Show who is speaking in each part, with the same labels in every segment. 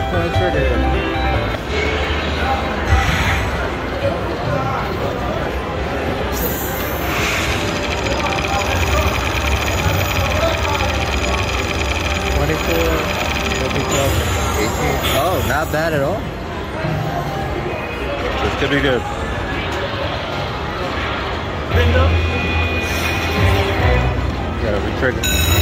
Speaker 1: 4-point trigger. Oh, not bad at all.
Speaker 2: This could be good.
Speaker 1: Gotta re-trigger.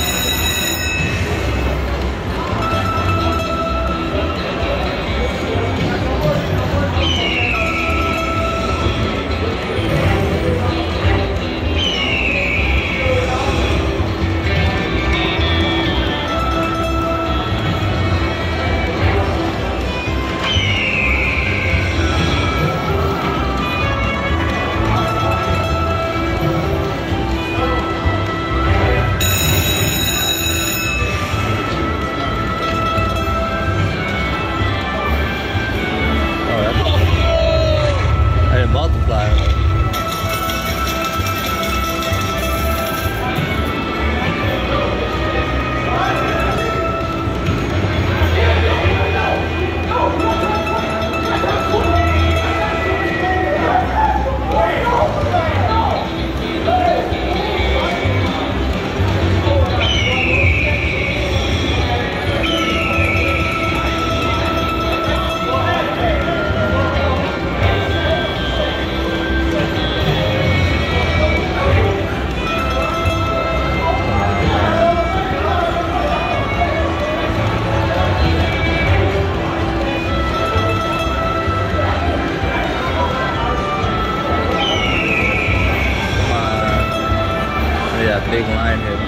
Speaker 1: Big line here.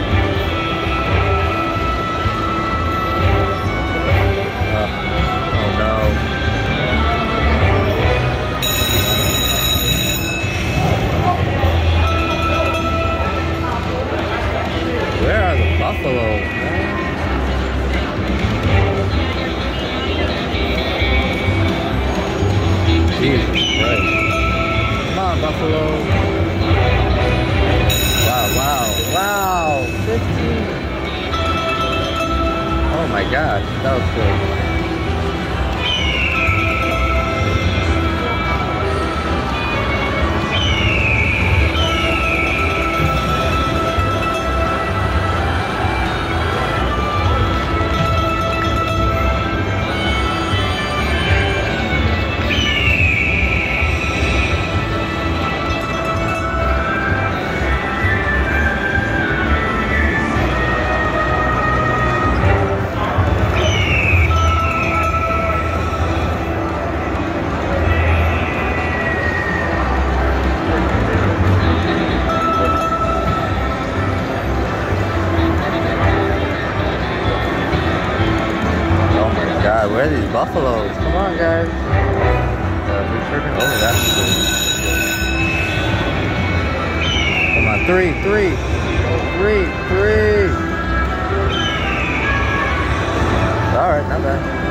Speaker 1: Oh no. Where are the buffaloes, man? Jesus Christ. Come on, buffalo. Wow, 15. Oh my gosh, that was good. Where are these buffaloes? Come on, guys. Oh, that's cool. Come on, three. Alright, not bad.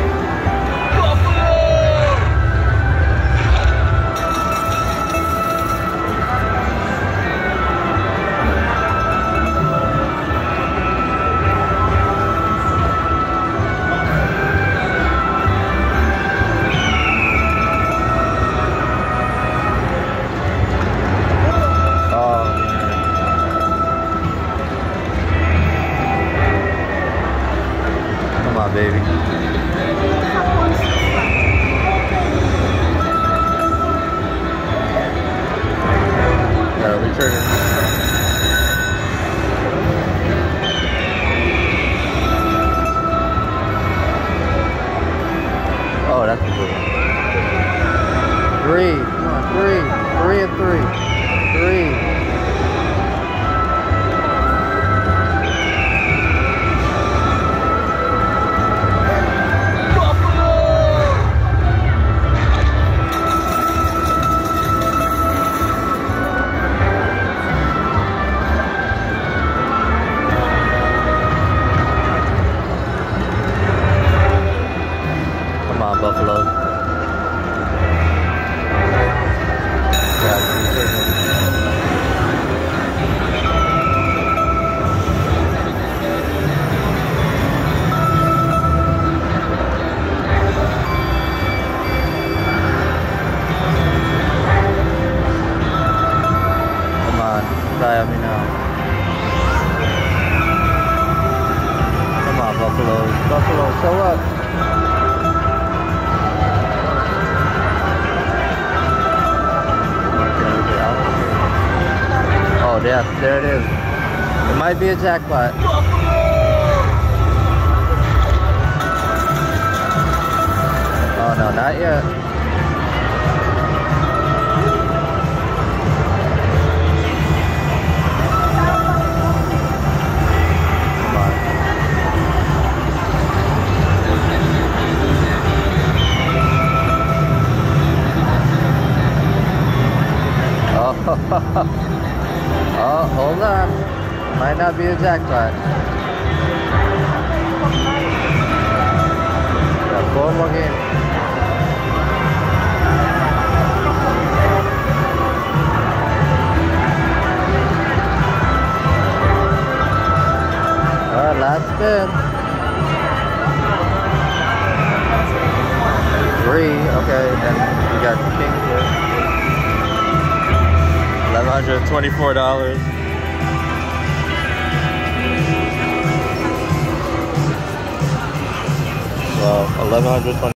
Speaker 1: Baby. Gotta re-trigger. Oh, that's a good one. 3. Come on, 3 and 3. 3. Buffalo, show up. Oh, yeah, there it is. It might be a jackpot. Oh no, not yet. Come on. Oh, oh, hold on. Might not be a jackpot. Got 4 more games. Alright, last spin. 3, okay, then we got king here. $1,124. Well, $1,120.